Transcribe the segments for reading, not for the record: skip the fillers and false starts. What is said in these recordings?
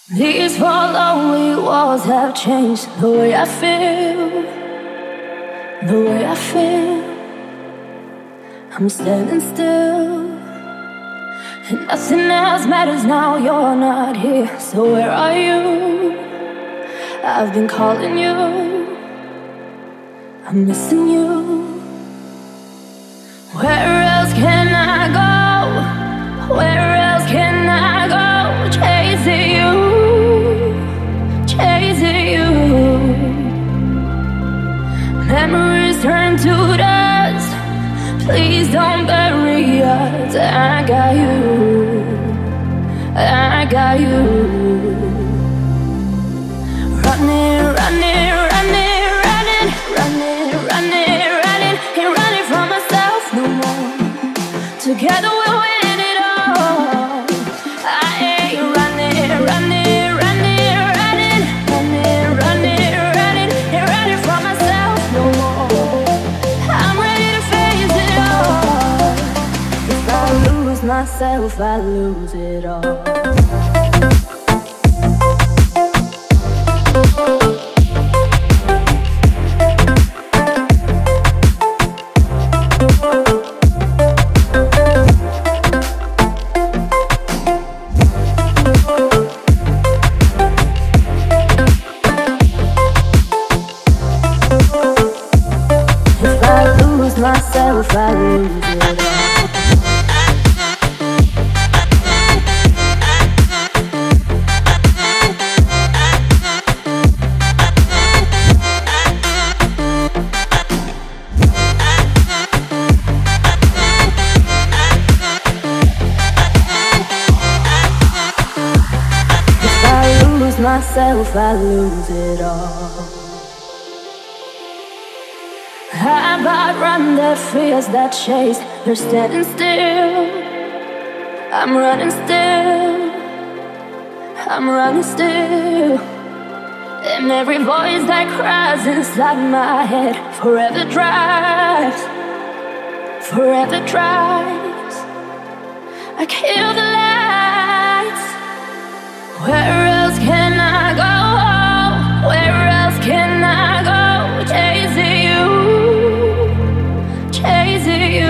These four lonely walls have changed the way I feel, the way I feel. I'm standing still, and nothing else matters now you're not here. So where are you? I've been calling you, I'm missing you. Where else can I go? Where else can I go? Chasing you, chasing you. Memories turn to dust. Please don't bury us. I got you, I got you. Running, running, running, running, running, running, running. Ain't running from myself no more. Together we'll win it all. I ain't running, running, running, running, running, running, running. Ain't running from myself no more. I'm ready to face it all. If I lose myself, I lose it all. Myself, I lose it all. If I lose myself, I lose it all. I've outrun the fears that chase. They're standing still. I'm running still. I'm running still. And every voice that cries inside my head forever drives, forever drives. I kill the lights. Where else can I go? Where else can I go? Chasing you, chasing you.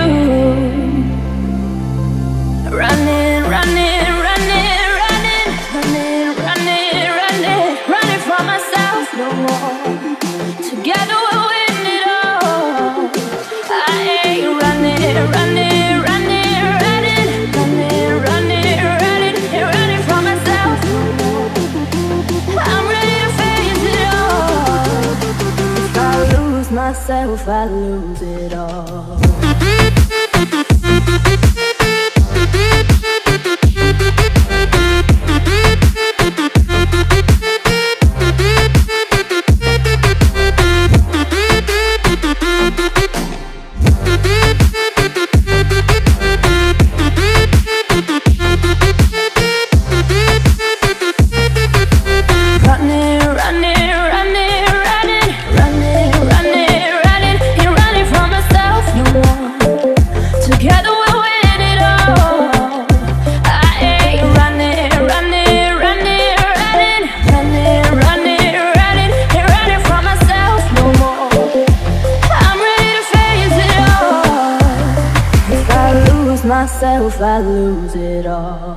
Running, running, running, running, running, running, running. Running from myself no more. Together we'll win it all. I ain't running, running, running, running, running, running, running. Ain't running from myself no more. I'm ready to face it all. If I lose myself, I lose it all. Myself, I lose it all.